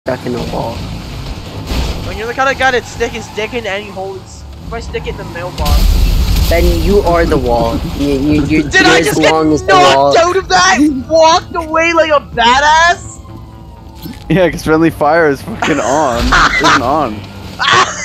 stuck in the wall. When you're the kind of guy that stick his dick in any hole, if I stick it in the mailbox. Then you are the wall. You're Did I just get knocked out of that? Walked away like a badass? Yeah, because friendly fire is fucking on. It's on.